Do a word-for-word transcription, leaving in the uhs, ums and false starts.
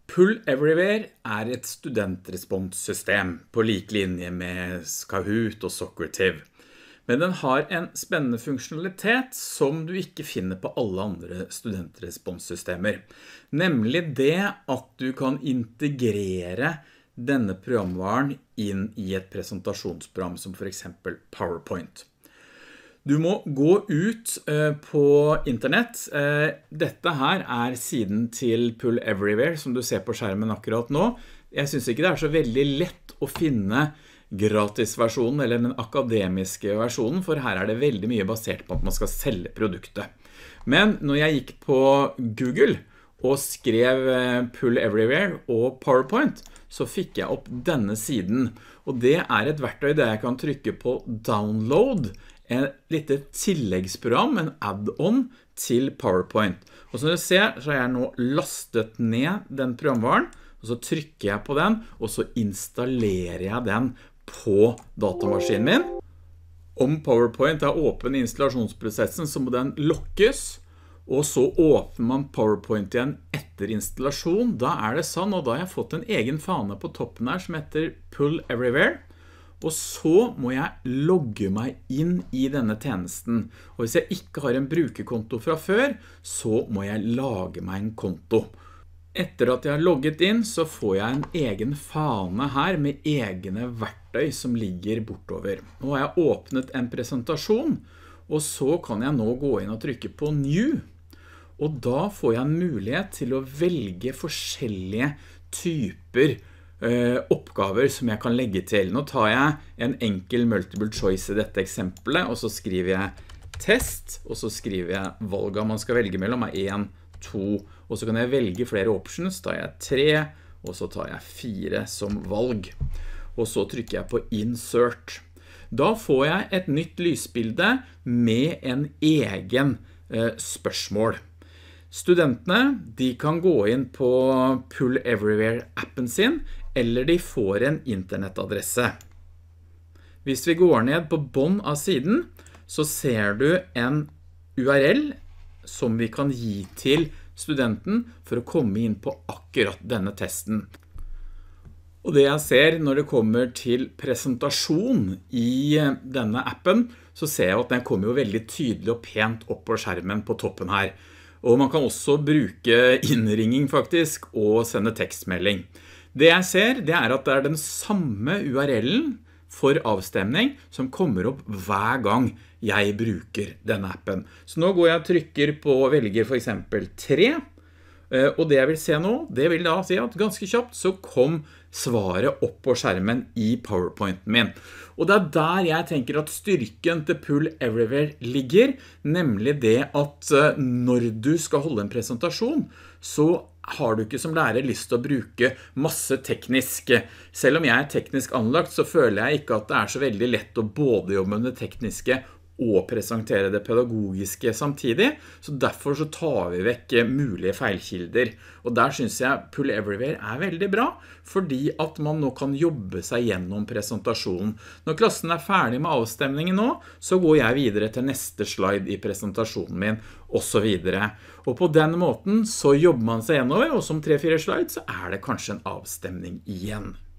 Pull Everywhere er et studentresponsssystem på lik linje med Kahoot og Socrative. Men den har en spennende funksjonalitet som du ikke finner på alle andre studentresponssystemer. Nemlig det at du kan integrere denne programvaren inn i et presentasjonsprogram som for eksempel PowerPoint. Du må gå ut uh, på internett. Uh, dette her er siden til Pull Everywhere som du ser på skjermen akkurat nå. Jeg synes ikke det er så veldig lett å finne gratisversjonen eller den akademiske versjonen, for her er det veldig mye basert på at man skal selge produktet. Men når jeg gikk på Google og skrev uh, Pull Everywhere og PowerPoint, så fikk jeg opp denne siden. Og det er et verktøy der jeg kan trykke på download, et lite tilleggsprogram, en add-on til PowerPoint. Og som du ser, så har jeg nå lastet ned den programvaren, og så trykker jeg på den, og så installerer jeg den på datamaskinen min. Om PowerPoint er åpen i installasjonsprosessen, så må den lukkes, og så åpner man PowerPoint igjen etter installasjon. Da er det sånn, og da har jeg fått en egen fane på toppen her som heter Pull Everywhere. Og så må jeg logge meg inn i denne tjenesten. Og hvis jeg ikke har en brukerkonto fra før, så må jeg lage meg en konto. Etter at jeg har logget inn, så får jeg en egen fane her med egne verktøy som ligger bortover. Nå har jeg åpnet en presentasjon, og så kan jeg nå gå inn og trykke på New. Og da får jeg en mulighet til å velge forskjellige typer Uh, oppgaver som jeg kan legge til. Nå tar jeg en enkel multiple choice i dette eksempelet, og så skriver jeg test, og så skriver jeg valget man skal velge mellom er en, to, og så kan jeg velge flere options, tar jeg tre, og så tar jeg fire som valg. Og så trykker jeg på insert. Da får jeg et nytt lysbilde med en egen uh, spørsmål. Studentene, de kan gå inn på Pull Everywhere-appen sin, eller de får en internettadresse. Hvis vi går ned på bånd av siden, så ser du en U R L som vi kan gi til studenten for å komme inn på akkurat denne testen. Og det jeg ser når det kommer til presentasjon i denne appen, så ser jeg at den kommer jo veldig tydelig og pent opp på skjermen på toppen her. Og man kan også bruke innringing faktisk og sende tekstmelding. Det jeg ser, det er at det er den samme U R L-en for avstemning som kommer opp hver gang jeg bruker denne appen. Så nå går jeg og trykker på og velger for eksempel tre, og det jeg vil se nå, det vil da si at ganske kjapt så kom svaret opp på skjermen i PowerPointen min. Og det er der jeg tenker at styrken til Pull Everywhere ligger, nemlig det at når du skal holde en presentasjon, så har du ikke som lærer lyst til å bruke masse teknisk. Selv om jeg er teknisk anlagt, så føler jeg ikke at det er så veldig lett å både jobbe med det tekniske og presentere det pedagogiske samtidig, så derfor så tar vi vekk mulige feilkilder. Og der synes jeg Pull Everywhere er veldig bra, fordi at man nå kan jobbe seg gjennom presentasjonen. Når klassen er ferdig med avstemningen nå, så går jeg videre til neste slide i presentasjonen min, og så videre. Og på den måten så jobber man seg gjennover, og som tre-fire slides så er det kanskje en avstemning igjen.